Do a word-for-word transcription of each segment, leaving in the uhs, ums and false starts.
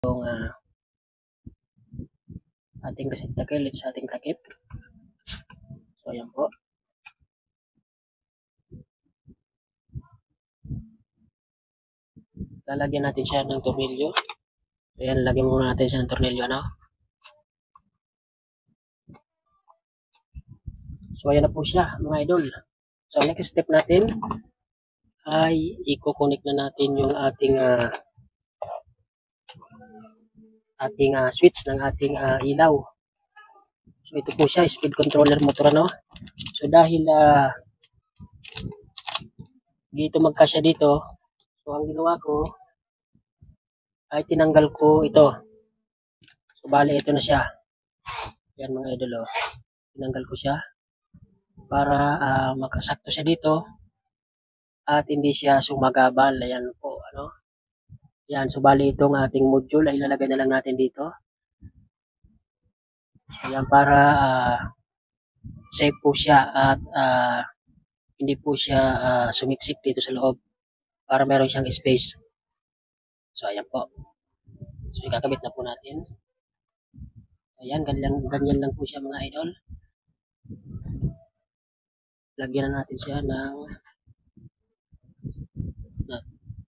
Yung uh, ating receptacle sa ating takip. So ayan po. Lalagyan natin siya ng tornilyo. So ayan, lagyan muna natin siya ng tornilyo, ano? So ayan na po siya, mga idol. So next step natin ay i-connect na natin yung ating uh, ating uh, switch ng ating uh, ilaw. So ito po siya, speed controller motor, ano? So dahil uh, dito magkasya dito, so ang ginawa ko ay tinanggal ko ito. So bali ito na siya. Yan mga idol, oh. Tinanggal ko siya para uh, makasakto siya dito at hindi siya sumagabal. Ayan po, ano? Yan, so bali itong ating module ay ilalagay na lang natin dito. Ayan, para uh, safe po siya at uh, hindi po siya uh, sumiksik dito sa loob para meron siyang space. So ayan po. So ikakabit na po natin. Ayan, ganyan, ganyan lang po siya mga idol. Lagyan na natin siya ng nut.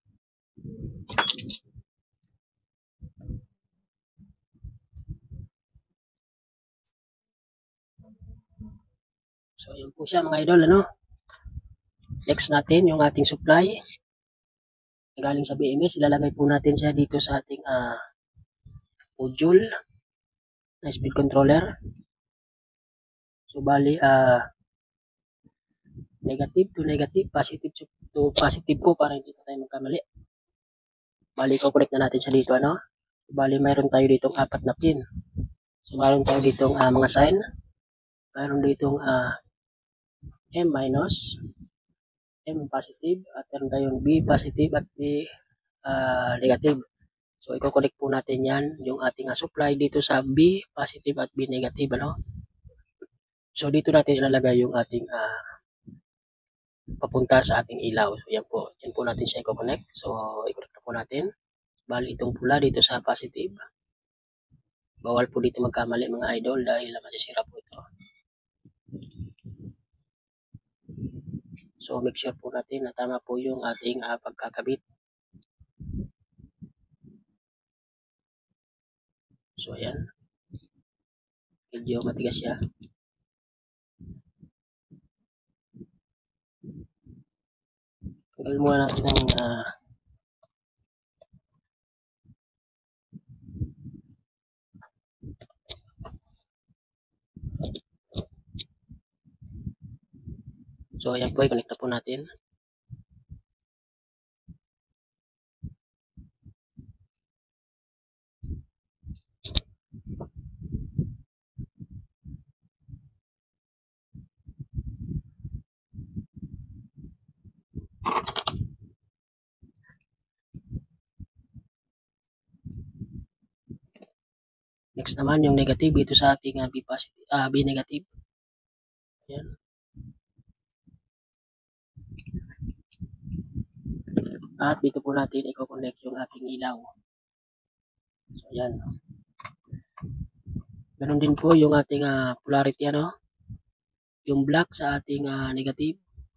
So ayan po siya mga idol, ano? Next natin yung ating supply. Galing sa B M S, ilalagay po natin siya dito sa ating uh, module na speed controller. So bali uh, negative to negative, positive to positive po para hindi tayo magkamali. Bali ko-connect na natin siya dito, ano? So, bali mayroon tayo ditong apat na pin. So mayroon tayo ditong uh, mga sign. Mayroon ditong uh, M minus, M positive, at meron tayong B positive at B uh, negative. So i-connect po natin yan, yung ating uh, supply dito sa B positive at B negative, ano? So dito natin ilalagay yung ating uh, papunta sa ating ilaw. So yan po, yan po natin siya i-connect. So i-connect po natin. Bali itong pula dito sa positive. Bawal po dito magkamali mga idol dahil masisira po ito. So make sure po natin na tama po yung ating uh, pagkakabit. So ayan. Medyo matigas siya. Tanggal muna natin ng uh, so ayan po, i-connect na po natin. Next naman yung negative dito sa ating uh, B positive, uh, B negative. Ayan. At dito po natin i-connect yung ating ilaw. So ayan. Ganun din po yung ating uh, polarity, ano? Yung black sa ating uh, negative.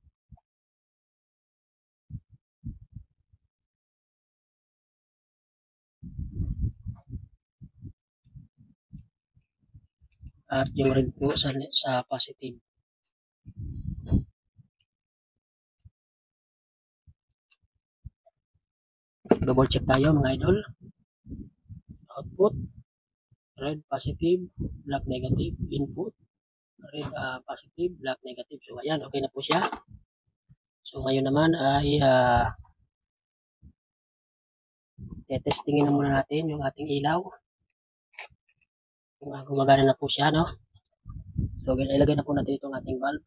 At yung red po sa, sa positive. Double check tayo mga idol. Output, red positive, black negative. Input, red uh, positive, black negative. So ayan, okay na po siya. So ngayon naman ay uh, testingin na muna natin yung ating ilaw. Kung uh, gumagana na po siya, no? So ilagay na po natin itong ating bulb.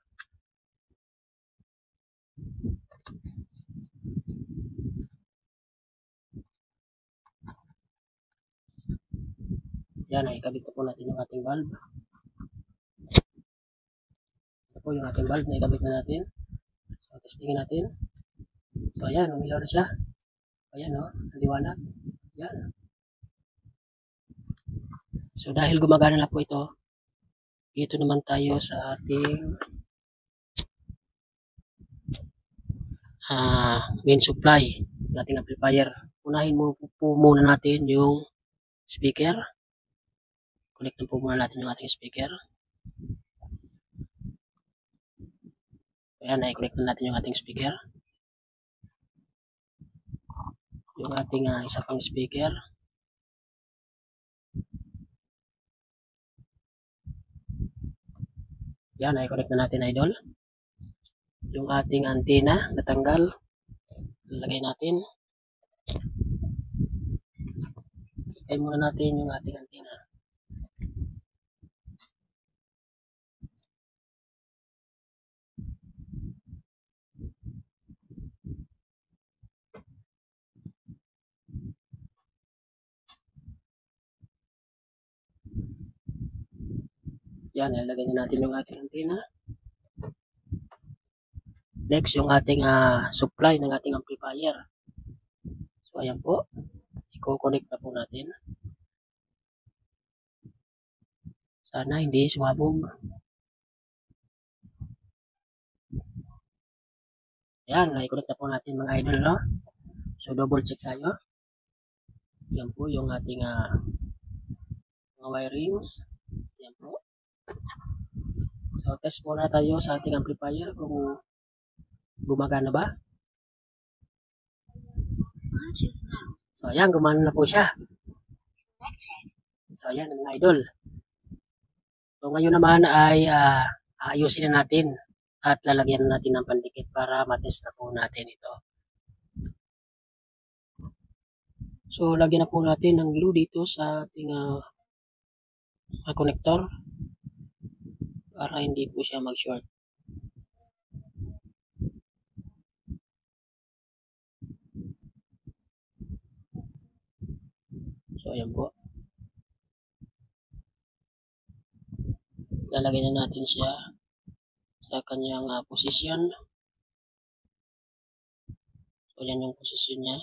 Yan, ikabit na po natin yung ating bulb. Ito po yung ating bulb na ikabit na natin. So testingin natin. So ayan, umilaw na siya. Ayan, no? Liwanag. Ayan. So dahil gumagana na po ito, dito naman tayo sa ating uh, main supply, ating amplifier. Unahin mo po muna natin yung speaker. Connect na po muna natin yung ating speaker. Ayan, i-connect na natin yung ating speaker. Yung ating uh, isa pang speaker. Yan, i-connect na natin, idol. Yung ating antenna natanggal. Lalagay natin. Lagay muna natin yung ating antenna. Yan, ilagay na natin yung ating antenna. Next, yung ating uh, supply ng ating amplifier. So, ayan po. I-connect na po natin. Sana hindi sumabog. Ayan, i-connect na po natin mga idol, no? So, double check tayo. Yan po yung ating uh, mga wirings. Yan po. So, test muna tayo sa ating amplifier kung gumagana ba. So, ayan, gumana na po siya. So, ayan, mga idol. So, ngayon naman ay uh, ayusin na natin at lalagyan na natin ng pandikit para matest na po natin ito. So, lagyan na po natin ng glue dito sa ating uh, connector para hindi po siya mag-short. So, ayan po. Lalagay na natin siya sa kanyang uh, posisyon. So, yan yung posisyon niya.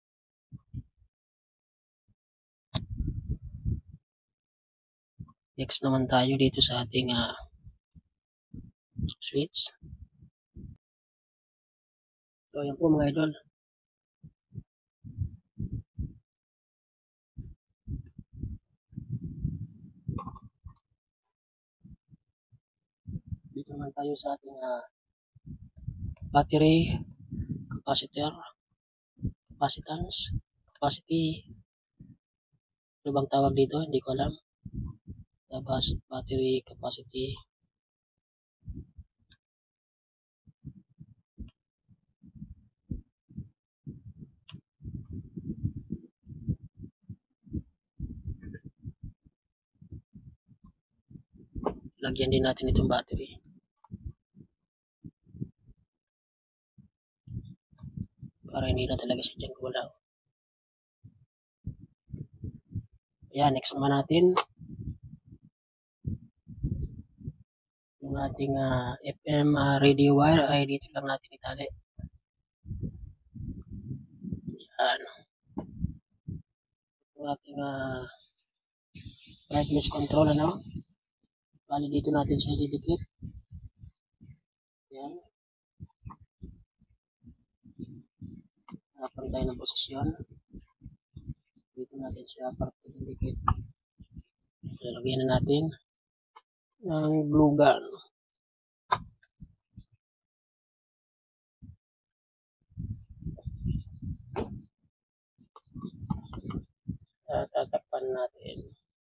Next naman tayo dito sa ating uh, switch. So, ayan po mga idol. Dito naman tayo sa ating uh, battery, capacitor, capacitance, capacity. Ano bang tawag dito? Hindi ko alam. Tapos battery capacity. Lagyan din natin itong battery. Para hindi na talaga siya dyan gulaw. Ayan, next naman natin yung ating uh, F M uh, radio wire ay dito lang natin itali. Ayan. Yung ating uh, brightness control, ano? Bali dito natin siya didikit. Ayan. Harapan tayo ng posisyon. Dito natin siya parte didikit. Lalagyan na natin ng glue gun. At tatakpan natin.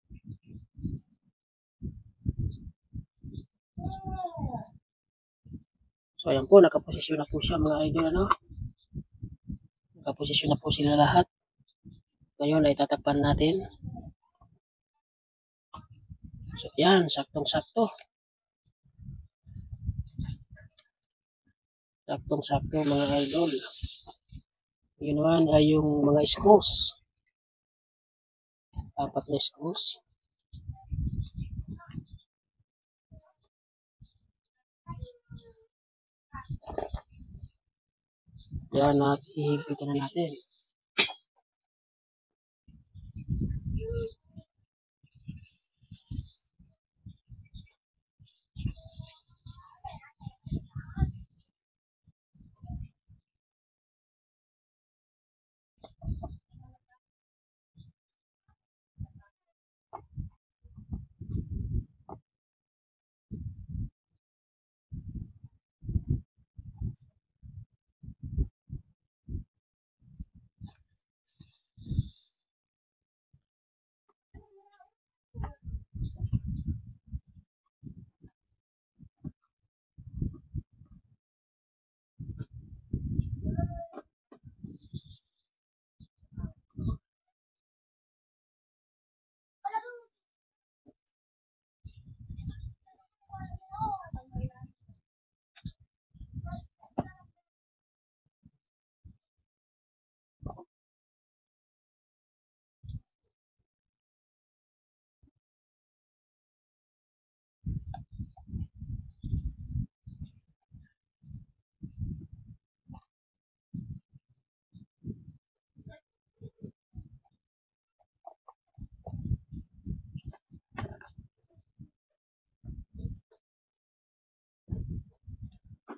So ayan po, nakaposisyon na po siya mga idol, ano? Nakaposisyon na po sila lahat. Ngayon ay tatakpan natin. So yan, saktong-sakto. Saktong-sakto mga idol. Yun naman ay yung mga screws. Apat na screws. Yan, at ihigitan na natin.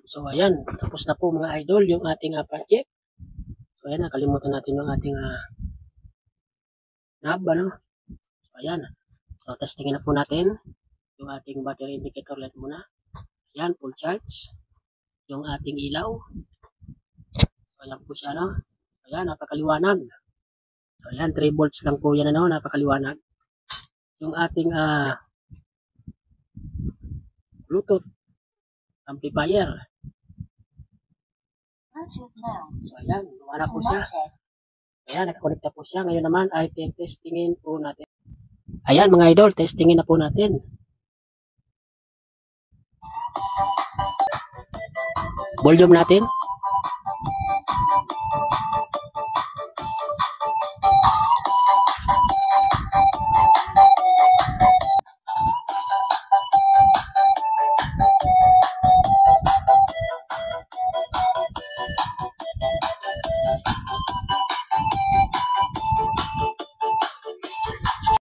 So ayan, tapos na po mga idol yung ating uh, project. So ayan, nakalimutan natin yung ating uh, knob, ano. So ayan, so testingin na po natin yung ating battery indicator light muna. Ayan, full charge. Yung ating ilaw. So ayan po siya, no. Ayan, napakaliwanag. So ayan, three volts lang po yan, ano, napakaliwanag. Yung ating uh, Bluetooth amplifier. So ayan, lumana po siya. Ayan, nakakonect na po siya. Ngayon naman ay testingin po natin. Ayan mga idol, testingin na po natin. Volume natin.